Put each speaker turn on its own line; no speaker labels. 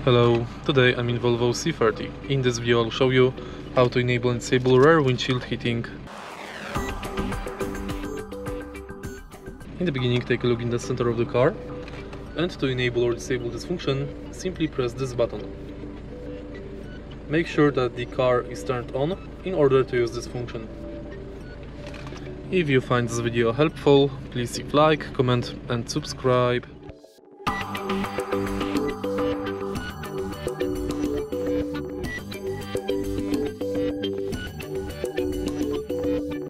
Hello, today I'm in Volvo C30. In this video I'll show you how to enable and disable rear windshield heating. In the beginning, take a look in the center of the car, and to enable or disable this function, simply press this button. Make sure that the car is turned on in order to use this function. If you find this video helpful, please leave a like, comment and subscribe.